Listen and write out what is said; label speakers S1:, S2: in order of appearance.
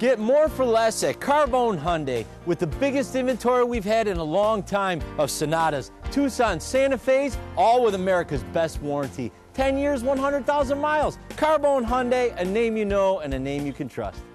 S1: Get more for less at Carbone Hyundai with the biggest inventory we've had in a long time of Sonatas, Tucson, Santa Fe's, all with America's best warranty. 10 years, 100,000 miles. Carbone Hyundai, a name you know and a name you can trust.